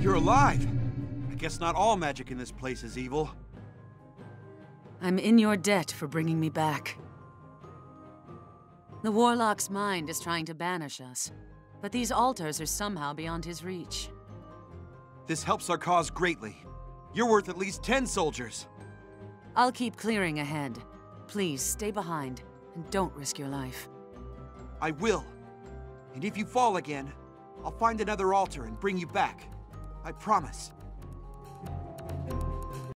You're alive! I guess not all magic in this place is evil. I'm in your debt for bringing me back. The Warlock's mind is trying to banish us, but these altars are somehow beyond his reach. This helps our cause greatly. You're worth at least 10 soldiers. I'll keep clearing ahead. Please, stay behind, and don't risk your life. I will. And if you fall again, I'll find another altar and bring you back. I promise.